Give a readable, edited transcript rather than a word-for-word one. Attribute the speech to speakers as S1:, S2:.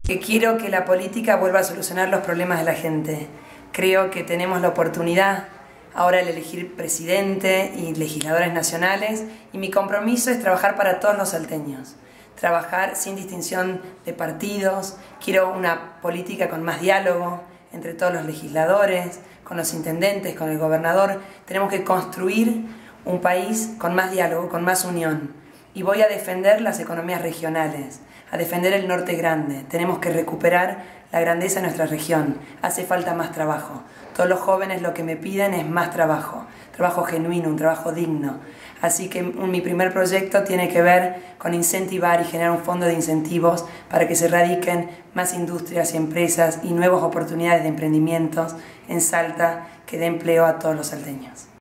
S1: Que quiero que la política vuelva a solucionar los problemas de la gente. Creo que tenemos la oportunidad ahora de elegir presidente y legisladores nacionales, y mi compromiso es trabajar para todos los salteños. Trabajar sin distinción de partidos. Quiero una política con más diálogo entre todos los legisladores, con los intendentes, con el gobernador. Tenemos que construir un país con más diálogo, con más unión. Y voy a defender las economías regionales, a defender el norte grande. Tenemos que recuperar la grandeza de nuestra región. Hace falta más trabajo. Todos los jóvenes lo que me piden es más trabajo genuino, un trabajo digno. Así que mi primer proyecto tiene que ver con incentivar y generar un fondo de incentivos para que se radiquen más industrias y empresas y nuevas oportunidades de emprendimientos en Salta que dé empleo a todos los salteños.